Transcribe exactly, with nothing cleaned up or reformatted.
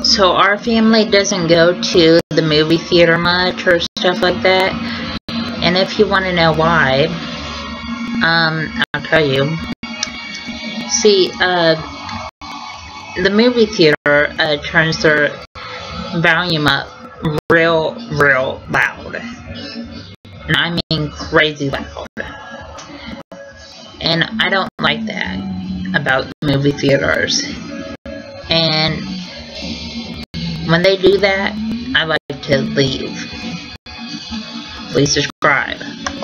So our family doesn't go to the movie theater much or stuff like that. And if you want to know why, um, I'll tell you. See, uh, the movie theater uh, turns their volume up real, real loud. And I mean crazy loud. And I don't like that about movie theaters. And when they do that, I like to leave. Please subscribe.